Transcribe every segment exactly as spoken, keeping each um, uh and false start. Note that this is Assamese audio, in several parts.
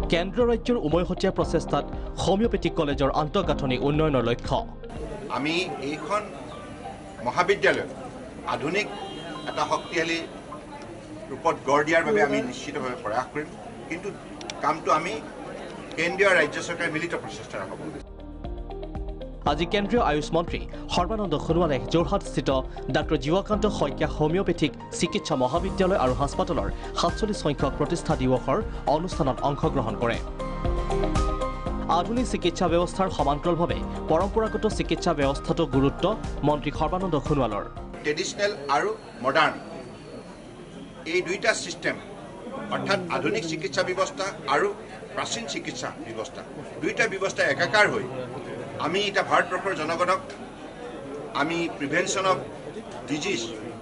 কেন্দ্ৰ ৰাজ্যৰ উমৈহতীয়া প্ৰচেষ্টাত হোমিওপেথিক কলেজৰ আন্তঃগাঁথনি উন্নয়নৰ লক্ষ্য আমি এইখন মহাবিদ্যালয় আধুনিক এটা শক্তিশালী ৰূপত গঢ় দিয়াৰ বাবে আমি নিশ্চিতভাৱে প্ৰয়াস কৰিম কিন্তু কামটো আমি কেন্দ্ৰীয় ৰাজ্য চৰকাৰৰ মিলিত প্ৰচেষ্টাৰে হ'ব আজি কেন্দ্ৰীয় আয়ুষ মন্ত্ৰী সৰ্বানন্দ সোণোৱালে যোৰহাটস্থিত ডাক্তৰ জীৱাকান্ত শইকীয়া হোমিওপেথিক চিকিৎসা মহাবিদ্যালয় আৰু হাস্পতালৰ সাতচল্লিছ সংখ্যক প্ৰতিষ্ঠা দিৱসৰ অনুষ্ঠানত অংশগ্ৰহণ কৰে আধুনিক চিকিৎসা ব্যৱস্থাৰ সমান্তৰালভাৱে পৰম্পৰাগত চিকিৎসা ব্যৱস্থাটো গুৰুত্ব মন্ত্ৰী সৰ্বানন্দ সোণোৱালৰ ট্ৰেডিশ্যনেল আৰু মডাৰ্ণ এই দুইটা সিস্টেম অৰ্থাৎ আধুনিক চিকিৎসা ব্যৱস্থা আৰু প্ৰাচীন চিকিৎসা ব্যৱস্থা দুইটা ব্যৱস্থা একাকাৰ হৈ আমি এটা ভাৰতবৰ্ষৰ জনগণক আমি প্ৰিভেনশ্যন অফ ডিজিজ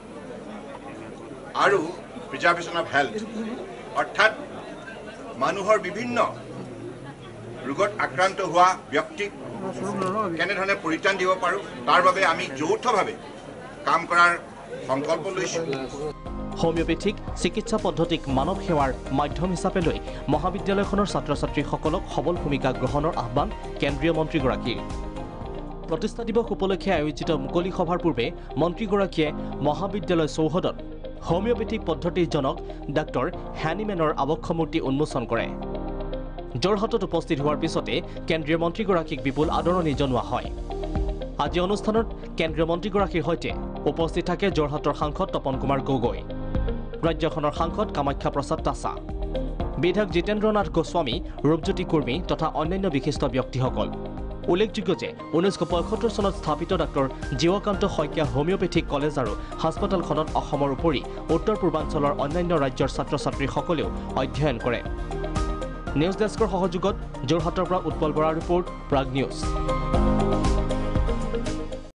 আৰু প্ৰিজাৰ্ভেশ্যন অফ হেল্থ অৰ্থাৎ মানুহৰ বিভিন্ন ৰোগত আক্ৰান্ত হোৱা ব্যক্তিক কেনেধৰণে পৰিত্ৰাণ দিব পাৰোঁ তাৰ বাবে আমি যৌথভাৱে কাম কৰাৰ সংকল্প লৈছোঁ হোমিওপেথিক চিকিৎসা পদ্ধতিক মানৱ সেৱাৰ মাধ্যম হিচাপে লৈ মহাবিদ্যালয়খনৰ ছাত্ৰ ছাত্ৰীসকলক সবল ভূমিকা গ্ৰহণৰ আহ্বান কেন্দ্ৰীয় মন্ত্ৰীগৰাকীৰ প্ৰতিষ্ঠা দিৱস উপলক্ষে আয়োজিত মুকলি সভাৰ পূৰ্বে মন্ত্ৰীগৰাকীয়ে মহাবিদ্যালয় চৌহদত হোমিওপেথিক পদ্ধতিৰ জনক ডাক্তৰ হেনিমেনৰ আৱক্ষ মূৰ্তি উন্মোচন কৰে যোৰহাটত উপস্থিত হোৱাৰ পিছতে কেন্দ্ৰীয় মন্ত্ৰীগৰাকীক বিপুল আদৰণি জনোৱা হয় আজি অনুষ্ঠানত কেন্দ্ৰীয় মন্ত্ৰীগৰাকীৰ সৈতে উপস্থিত থাকে যোৰহাটৰ সাংসদ তপন কুমাৰ গগৈ ৰাজ্যখনৰ সাংসদ কামাখ্যা প্ৰসাদ তাছা বিধায়ক জিতেন্দ্ৰ নাথ গোস্বামী ৰূপজ্যোতি কুৰ্মী তথা অন্যান্য বিশিষ্ট ব্যক্তিসকল উল্লেখযোগ্য যে ঊনৈছশ পঁয়সত্তৰ চনত স্থাপিত doctor Jibakanta Saikia homeopathic college আৰু হাস্পতালখনত অসমৰ উপৰি উত্তৰ পূৰ্বাঞ্চলৰ অন্যান্য ৰাজ্যৰ ছাত্ৰ ছাত্ৰীসকলেও অধ্যয়ন কৰে নিউজ ডেস্কৰ সহযোগত যোৰহাটৰ পৰা উৎপল বৰাৰ ৰিপৰ্ট প্ৰাগ নিউজ।